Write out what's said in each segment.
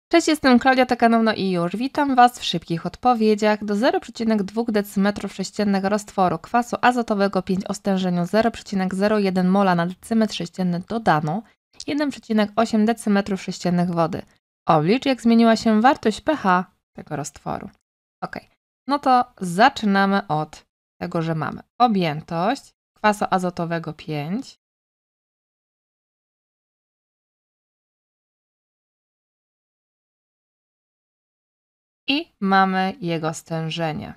Cześć, jestem Klaudia, to kanał No i już. Witam Was w szybkich odpowiedziach. Do 0,2 dm3 roztworu kwasu azotowego 5 o stężeniu 0,01 mola na decymetr sześcienny dodano 1,8 dm3 wody. Oblicz, jak zmieniła się wartość pH tego roztworu. Ok, no to zaczynamy od tego, że mamy objętość kwasu azotowego 5. I mamy jego stężenie.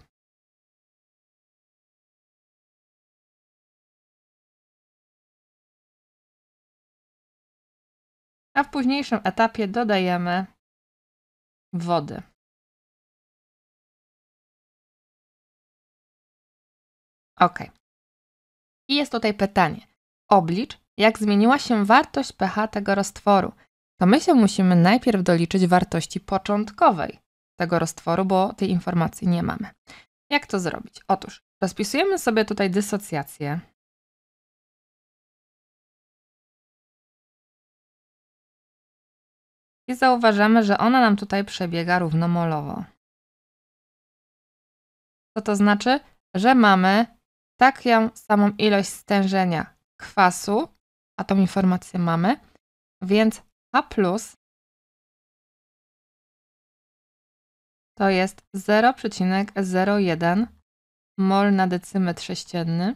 A w późniejszym etapie dodajemy wody. Ok. I jest tutaj pytanie. Oblicz, jak zmieniła się wartość pH tego roztworu. To my się musimy najpierw doliczyć wartości początkowej tego roztworu, bo tej informacji nie mamy. Jak to zrobić? Otóż rozpisujemy sobie tutaj dysocjację. I zauważamy, że ona nam tutaj przebiega równomolowo. Co to znaczy? Że mamy taką samą ilość stężenia kwasu, a tą informację mamy, więc A+ to jest 0,01 mol na decymetr sześcienny,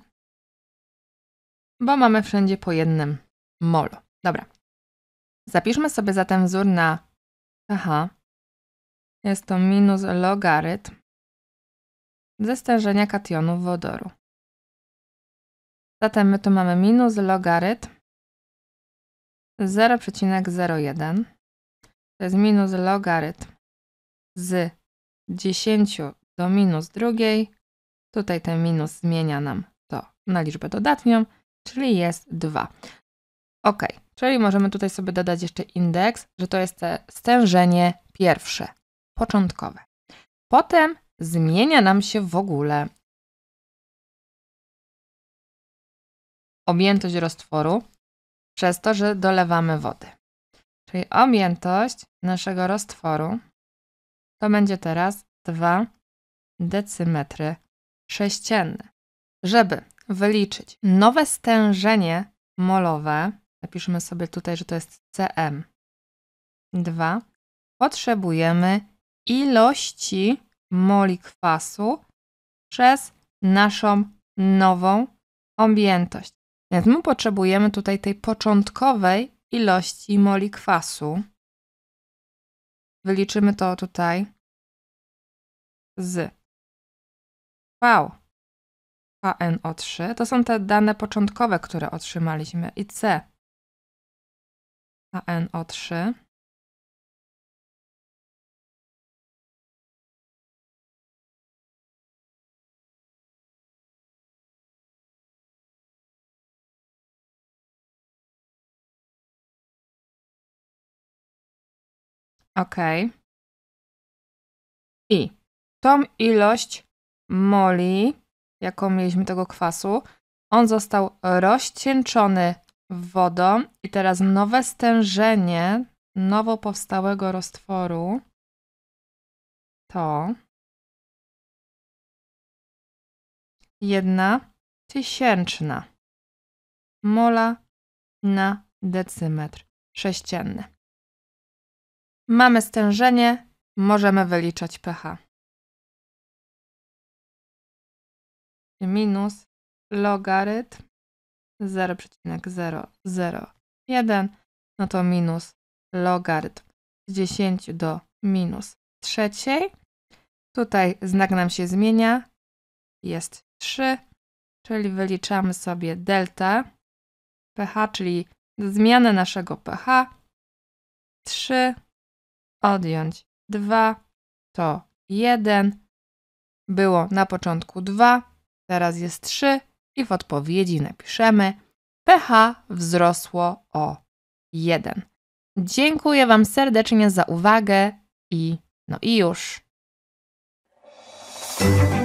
bo mamy wszędzie po jednym molu. Dobra. Zapiszmy sobie zatem wzór na pH. Jest to minus logarytm ze stężenia kationu wodoru. Zatem my tu mamy minus logarytm 0,01. To jest minus logarytm z 10 do minus drugiej. Tutaj ten minus zmienia nam to na liczbę dodatnią, czyli jest 2. Ok, czyli możemy tutaj sobie dodać jeszcze indeks, że to jest stężenie pierwsze, początkowe. Potem zmienia nam się w ogóle objętość roztworu przez to, że dolewamy wody. Czyli objętość naszego roztworu to będzie teraz 2 decymetry sześcienne. Żeby wyliczyć nowe stężenie molowe, napiszmy sobie tutaj, że to jest Cm2, potrzebujemy ilości moli kwasu przez naszą nową objętość. Więc my potrzebujemy tutaj tej początkowej ilości moli kwasu. Wyliczymy to tutaj z HNO3. To są te dane początkowe, które otrzymaliśmy. I C HNO3 ok. I tą ilość moli, jaką mieliśmy tego kwasu, on został rozcieńczony wodą i teraz nowe stężenie nowo powstałego roztworu to 1/1000 mola na decymetr sześcienny. Mamy stężenie, możemy wyliczać pH. Minus logarytm 0,001, no to minus logarytm z 10 do minus trzeciej. Tutaj znak nam się zmienia, jest 3, czyli wyliczamy sobie delta pH, czyli zmianę naszego pH. 3 odjąć 2 to 1. Było na początku 2, teraz jest 3 i w odpowiedzi napiszemy pH wzrosło o 1. Dziękuję Wam serdecznie za uwagę i no i już.